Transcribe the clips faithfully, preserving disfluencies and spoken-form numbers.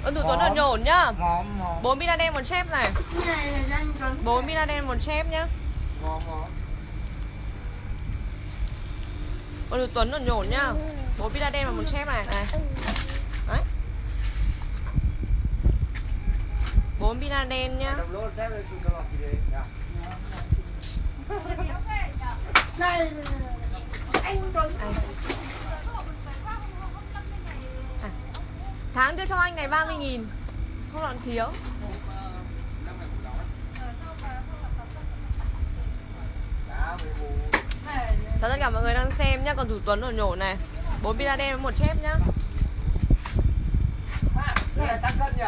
Ân Thủ Tuấn ở nhổn nhá. Ngóm, ngóm. Bốn Bin Laden một chép này. Bốn Bin Laden một chép nhá. Ngóm, ngóm. Ân Thủ Tuấn ở nhổn nhá. Bốn Bin Laden và một chép này này. Đấy. Bốn Bin Laden nhá. Này anh Tuấn. À. Tháng đưa cho anh này ba mươi nghìn. Không còn thiếu. Chào tất cả mọi người đang xem nhá. Còn Thủ Tuấn ở nhổn này. Bốn Bin Laden với một chép nhá. À, đây là tăng cân nhỉ?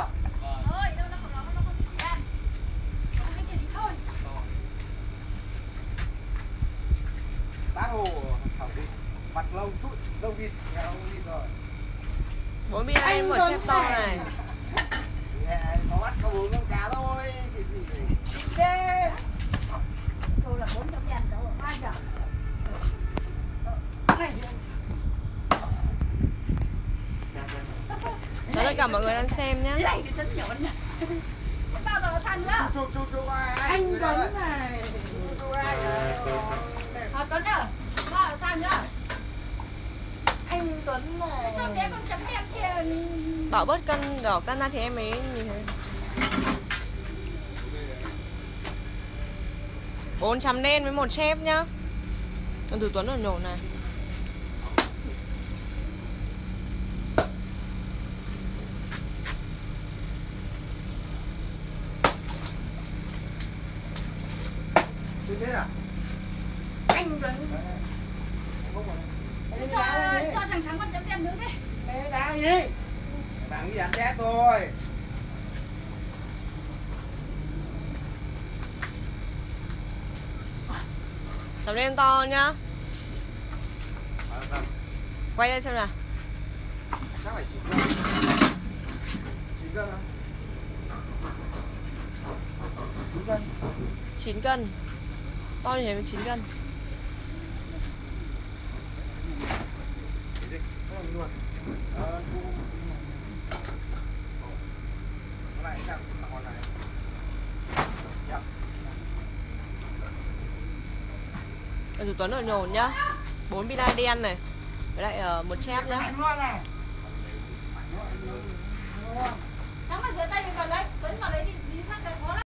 Bác Hồ khẳng định mặt lông chút lông vịt, nhà lông vịt rồi. Bốn Bin Laden một chép to này. Nè, có bắt có uống con cá thôi, chỉ gì để Tôi là bốn trăm ngàn đâu, hai giờ. Chào tất cả mọi người đang xem nhá. Cái này thì真nhổn này. Bao giờ sang nữa? chụp chụp chụp ai? Anh Tuấn này. Chụp ai? À, Tuấn ơi, bao giờ sang nữa? Anh Tuấn này. Cho bé con chấm em kia. Bảo bớt cân đỏ cân ra thì em mới nhìn thấy. Bốn chấm đen với một chép nhá. Còn Thủ Tuấn ở nhổn này. Thế à? Anh Tuấn. Cho, cho thằng trắng con chấm đen nữa đi. Ê, đá gì? Thằng đi ăn chết thôi. Chấm đen to nhá. Quay ra xem nào. Chắc phải chín cân. chín cân không? chín cân. chín cân. To như thế với chín cân. Luôn. Ờ, thu. Cái này chắc còn này. Dạ. Còn Thủ Tuấn ở nhổn nhá. Bốn Bin Laden này. Với lại uh, một chép nhá. Thắng mà rửa tay mình vào đấy, Tuấn vào đấy đi, đi sát cái khó